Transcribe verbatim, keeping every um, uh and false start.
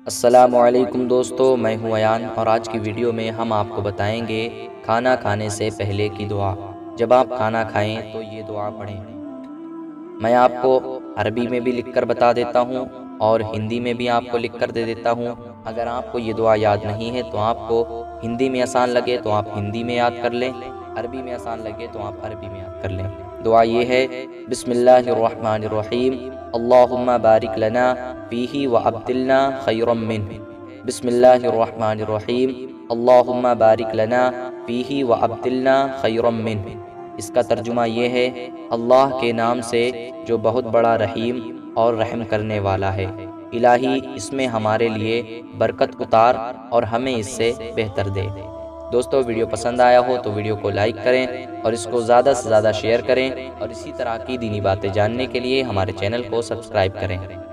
अस्सलामुअलैकुम दोस्तों, मैं हूं अयान और आज की वीडियो में हम आपको बताएंगे खाना खाने से पहले की दुआ। जब आप खाना खाएं तो ये दुआ पढ़ें। मैं आपको अरबी में भी लिखकर बता देता हूं और हिंदी में भी आपको लिखकर दे देता हूं। अगर आपको ये दुआ याद नहीं है तो आपको हिंदी में आसान लगे तो आप हिंदी में याद कर लें, अरबी में आसान लगे तो आप अरबी में याद कर लें। दुआ ये है, बिस्मिल्लाहिर्रहमानिर्रहीम, अल्लाहुम्मा बारिक लना फ़ीही व अब्दिलना खैरम मिन्ह। बिस्मिल्लाहिर्रहमानिर्रहीम, अल्लाहुम्मा बारिक लना फ़ीही व अब्दिलना खैरम मिन्ह। इसका तर्जुमा ये है, अल्लाह के नाम से जो बहुत बड़ा रहीम और रहम करने वाला है। इलाही इसमें हमारे लिए बरकत उतार और हमें इससे बेहतर दे। दोस्तों, वीडियो पसंद आया हो तो वीडियो को लाइक करें और इसको ज़्यादा से ज़्यादा शेयर करें और इसी तरह की दीनी बातें जानने के लिए हमारे चैनल को सब्सक्राइब करें।